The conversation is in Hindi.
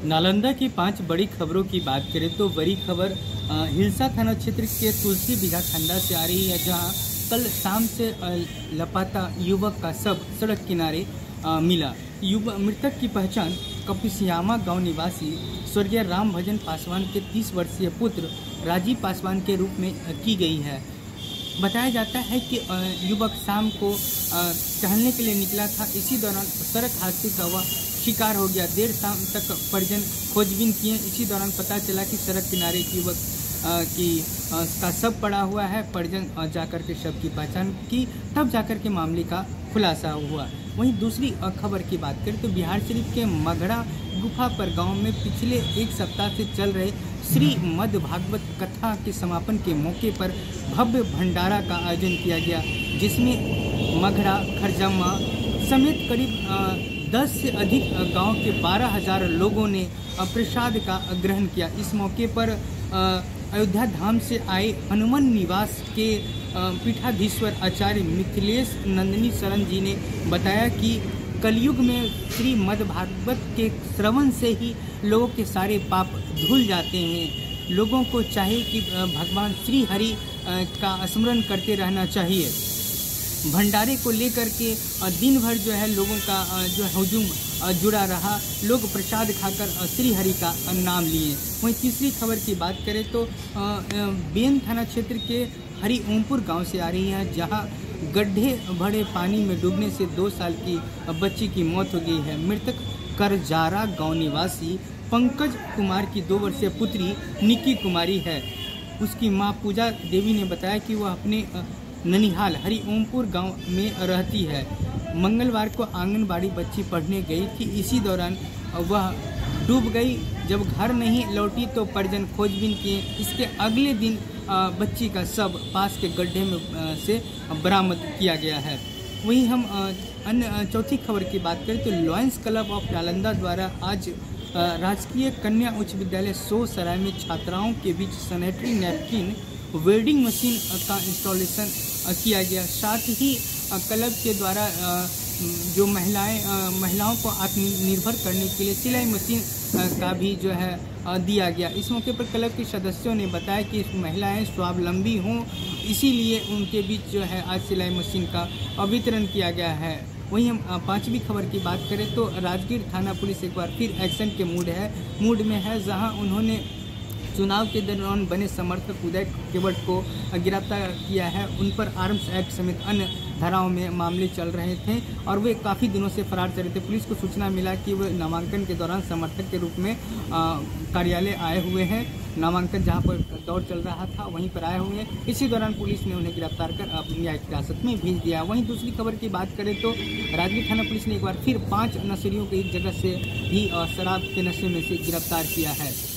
नालंदा की 5 बड़ी खबरों की बात करें तो बड़ी खबर हिलसा थाना क्षेत्र के तुलसी बिघा खंडा से आ रही है, जहां कल शाम से लापता युवक का शव सड़क किनारे मिला। मृतक की पहचान कपिसियामा गांव निवासी स्वर्गीय राम भजन पासवान के 30 वर्षीय पुत्र राजीव पासवान के रूप में की गई है। बताया जाता है कि युवक शाम को टहलने के लिए निकला था। इसी दौरान सड़क हादसे का वह शिकार हो गया। देर शाम तक परिजन खोजबीन किए। इसी दौरान पता चला कि सड़क किनारे युवक का शव पड़ा हुआ है। परिजन जाकर के शव की पहचान की, तब जाकर के मामले का खुलासा हुआ। वहीं दूसरी खबर की बात करें तो बिहार शरीफ के मगड़ा गुफा पर गांव में पिछले एक सप्ताह से चल रहे श्री मद भागवत कथा के समापन के मौके पर भव्य भंडारा का आयोजन किया गया, जिसमें मगड़ा खरजम्मा समेत करीब 10 से अधिक गांव के 12,000 लोगों ने प्रसाद का ग्रहण किया। इस मौके पर अयोध्या धाम से आए हनुमान निवास के पीठाधीश्वर आचार्य मिथिलेश नंदिनी शरण जी ने बताया कि कलयुग में श्री मद भागवत के श्रवण से ही लोगों के सारे पाप धुल जाते हैं। लोगों को चाहिए कि भगवान श्री हरि का स्मरण करते रहना चाहिए। भंडारे को लेकर के दिन भर जो है लोगों का जो हुजूम जुड़ा रहा। लोग प्रसाद खाकर श्री हरि का नाम लिए। वहीं तीसरी खबर की बात करें तो बेन थाना क्षेत्र के हरि ओमपुर गांव से आ रही है, जहां गड्ढे भरे पानी में डूबने से 2 साल की बच्ची की मौत हो गई है। मृतक करजारा गांव निवासी पंकज कुमार की 2 वर्षीय पुत्री निक्की कुमारी है। उसकी मां पूजा देवी ने बताया कि वह अपने ननिहाल हरि ओमपुर गांव में रहती है। मंगलवार को आंगनबाड़ी बच्ची पढ़ने गई थी। इसी दौरान वह डूब गई। जब घर नहीं लौटी तो परिजन खोजबीन किए। इसके अगले दिन बच्ची का शव पास के गड्ढे में से बरामद किया गया है। वहीं हम अन्य चौथी खबर की बात करें तो लॉयंस क्लब ऑफ नालंदा द्वारा आज राजकीय कन्या उच्च विद्यालय सोसराय में छात्राओं के बीच सैनिटरी नैपकिन वेल्डिंग मशीन का इंस्टॉलेशन किया गया। साथ ही क्लब के द्वारा जो महिलाओं को आत्मनिर्भर करने के लिए सिलाई मशीन का भी जो है दिया गया। इस मौके पर क्लब के सदस्यों ने बताया कि महिलाएं स्वावलंबी हों, इसीलिए उनके बीच जो है आज सिलाई मशीन का वितरण किया गया है। वहीं हम 5वीं खबर की बात करें तो राजगीर थाना पुलिस एक बार फिर एक्शन के मूड में है, जहां उन्होंने चुनाव के दौरान बने समर्थक उदय केवट को गिरफ्तार किया है। उन पर आर्म्स एक्ट समेत अन्य धाराओं में मामले चल रहे थे और वे काफ़ी दिनों से फरार चल रहे थे। पुलिस को सूचना मिला कि वे नामांकन के दौरान समर्थक के रूप में कार्यालय आए हुए हैं। नामांकन जहां पर दौर चल रहा था वहीं पर आए हुए हैं। इसी दौरान पुलिस ने उन्हें गिरफ्तार कर अपनी न्यायिक हिरासत में भेज दिया। वहीं दूसरी खबर की बात करें तो राजगीर थाना पुलिस ने एक बार फिर 5 नशेड़ियों को एक जगह से भी शराब के नशे में से गिरफ्तार किया है।